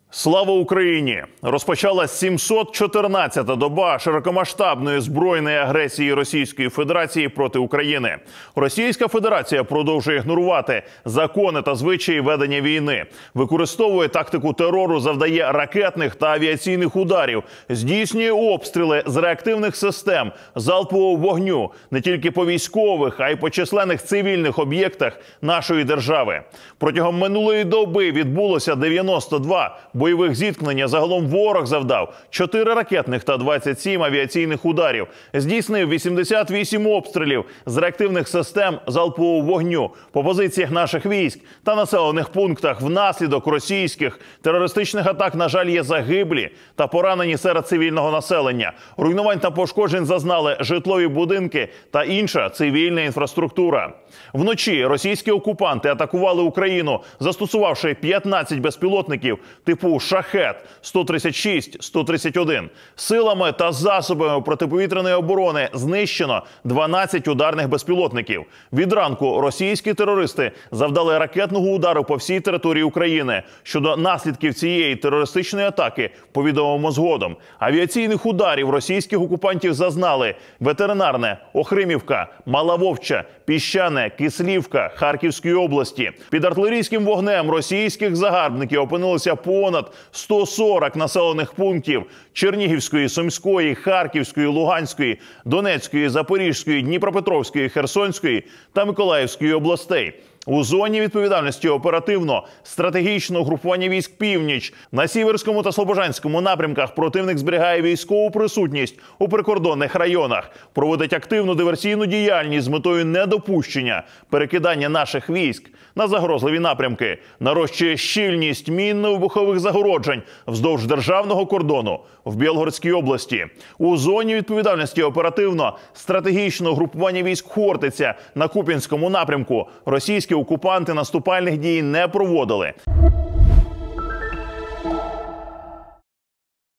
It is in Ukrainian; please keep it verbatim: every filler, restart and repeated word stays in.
Слава Україні! Розпочалась сімсот чотирнадцята доба широкомасштабної збройної агресії Російської Федерації проти України. Російська Федерація продовжує ігнорувати закони та звичаї ведення війни, використовує тактику терору, завдає ракетних та авіаційних ударів, здійснює обстріли з реактивних систем залпового вогню не тільки по військових, а й по численних цивільних об'єктах нашої держави. Протягом минулої доби відбулося дев'яносто два бойових зіткнення. Загалом ворог завдав чотири ракетних та двадцять сім авіаційних ударів. Здійснив вісімдесят вісім обстрілів з реактивних систем залпового вогню по позиціях наших військ та населених пунктах. Внаслідок російських терористичних атак, на жаль, є загиблі та поранені серед цивільного населення. Руйнувань та пошкоджень зазнали житлові будинки та інша цивільна інфраструктура. Вночі російські окупанти атакували Україну, застосувавши п'ятнадцять безпілотників типу «Шахет» сто тридцять шість сто тридцять один. Силами та засобами протиповітряної оборони знищено дванадцять ударних безпілотників. Від ранку російські терористи завдали ракетного удару по всій території України. Щодо наслідків цієї терористичної атаки повідомимо згодом. Авіаційних ударів російських окупантів зазнали Ветеринарне, Охримівка, Мала Вовча, Піщане, Кислівка Харківської області. Під артилерійським вогнем російських загарбників опинилося понад сто сорок населених пунктів Чернігівської, Сумської, Харківської, Луганської, Донецької, Запорізької, Дніпропетровської, Херсонської та Миколаївської областей. У зоні відповідальності оперативно-стратегічного групування військ «Північ» на Сіверському та Слобожанському напрямках противник зберігає військову присутність у прикордонних районах, проводить активну диверсійну діяльність з метою недопущення перекидання наших військ на загрозливі напрямки, нарощує щільність мінно-вибухових загороджень вздовж державного кордону в Білгородській області. У зоні відповідальності оперативно-стратегічного групування військ «Хортиця» на Куп'янському напрямку російські окупанти наступальних дій не проводили.